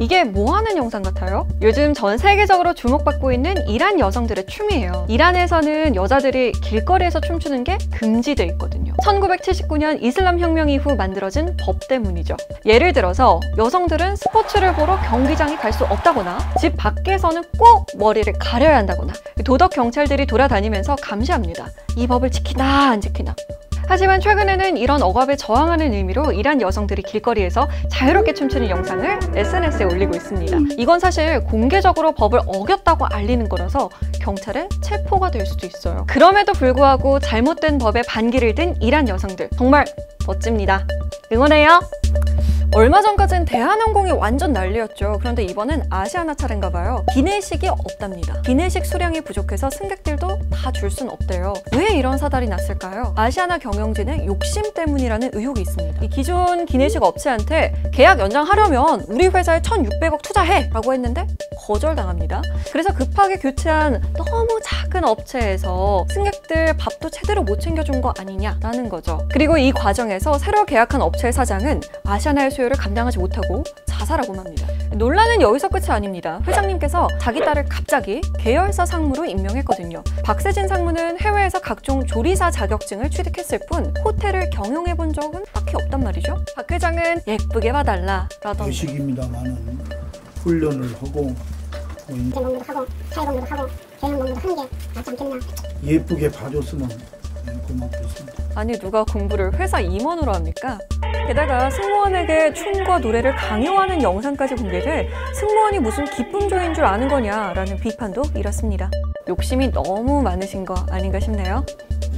이게 뭐 하는 영상 같아요? 요즘 전 세계적으로 주목받고 있는 이란 여성들의 춤이에요. 이란에서는 여자들이 길거리에서 춤추는 게 금지돼 있거든요. 1979년 이슬람 혁명 이후 만들어진 법 때문이죠. 예를 들어서 여성들은 스포츠를 보러 경기장에 갈 수 없다거나 집 밖에서는 꼭 머리를 가려야 한다거나 도덕 경찰들이 돌아다니면서 감시합니다. 이 법을 지키나 안 지키나. 하지만 최근에는 이런 억압에 저항하는 의미로 이란 여성들이 길거리에서 자유롭게 춤추는 영상을 SNS에 올리고 있습니다. 이건 사실 공개적으로 법을 어겼다고 알리는 거라서 경찰에 체포가 될 수도 있어요. 그럼에도 불구하고 잘못된 법에 반기를 든 이란 여성들, 정말 멋집니다. 응원해요! 얼마 전까지는 대한항공이 완전 난리였죠. 그런데 이번엔 아시아나 차례인가 봐요. 기내식이 없답니다. 기내식 수량이 부족해서 승객들도 다 줄 순 없대요. 왜 이런 사달이 났을까요? 아시아나 경영진의 욕심 때문이라는 의혹이 있습니다. 이 기존 기내식 업체한테 계약 연장하려면 우리 회사에 1,600억 투자해! 라고 했는데 거절당합니다. 그래서 급하게 교체한 너무 작은 업체에서 승객들 밥도 제대로 못 챙겨준 거 아니냐라는 거죠. 그리고 이 과정에서 새로 계약한 업체의 사장은 아시아나의 수요를 감당하지 못하고 자살하고 맙니다. 논란은 여기서 끝이 아닙니다. 회장님께서 자기 딸을 갑자기 계열사 상무로 임명했거든요. 박세진 상무는 해외에서 각종 조리사 자격증을 취득했을 뿐 호텔을 경영해 본 적은 딱히 없단 말이죠. 박 회장은 예쁘게 봐달라 라던 외식입니다만은 훈련을 하고 공부도 하고 사회 공부도 하고 개인 공부도 하는 게 낫지 않겠나. 예쁘게 봐줬으면 고맙겠습니다. 아니 누가 공부를 회사 임원으로 합니까? 게다가 승무원에게 춤과 노래를 강요하는 영상까지 공개돼 승무원이 무슨 기쁨조인 줄 아는 거냐라는 비판도 일었습니다. 욕심이 너무 많으신 거 아닌가 싶네요.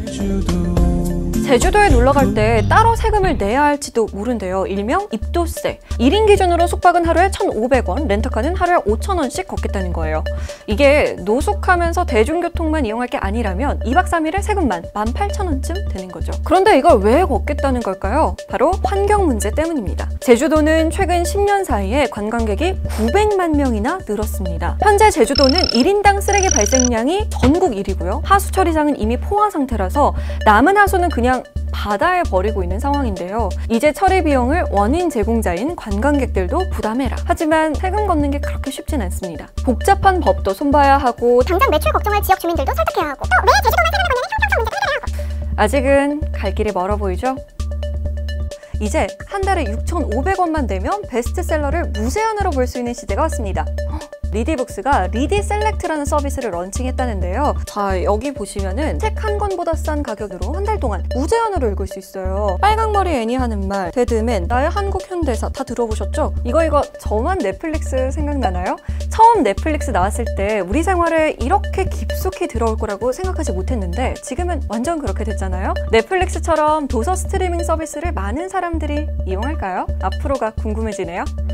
제주도에 놀러갈 때 따로 세금을 내야 할지도 모른대요. 일명 입도세. 1인 기준으로 숙박은 하루에 1,500원, 렌터카는 하루에 5,000원씩 걷겠다는 거예요. 이게 노숙하면서 대중교통만 이용할 게 아니라면 2박 3일에 세금만 18,000원쯤 되는 거죠. 그런데 이걸 왜 걷겠다는 걸까요? 바로 환경 문제 때문입니다. 제주도는 최근 10년 사이에 관광객이 900만 명이나 늘었습니다. 현재 제주도는 1인당 쓰레기 발생량이 전국 1위고요. 하수 처리장은 이미 포화 상태라서 남은 하수는 그냥 바다에 버리고 있는 상황인데요. 이제 처리 비용을 원인 제공자인 관광객들도 부담해라. 하지만 세금 걷는 게 그렇게 쉽진 않습니다. 복잡한 법도 손봐야 하고 당장 매출 걱정할 지역 주민들도 설득해야 하고 또 왜 제주도만 세금을 걷냐는 형평성 문제도 해결해야 하고. 아직은 갈 길이 멀어 보이죠? 이제 한 달에 6,500원만 내면 베스트셀러를 무제한으로 볼 수 있는 시대가 왔습니다. 리디북스가 리디셀렉트라는 서비스를 런칭했다는데요. 자, 여기 보시면은 책 한 권보다 싼 가격으로 한 달 동안 무제한으로 읽을 수 있어요. 빨강머리 애니 하는 말, 데드맨, 나의 한국 현대사 다 들어보셨죠? 이거 저만 넷플릭스 생각나나요? 처음 넷플릭스 나왔을 때 우리 생활에 이렇게 깊숙이 들어올 거라고 생각하지 못했는데 지금은 완전 그렇게 됐잖아요. 넷플릭스처럼 도서 스트리밍 서비스를 많은 사람들이 이용할까요? 앞으로가 궁금해지네요.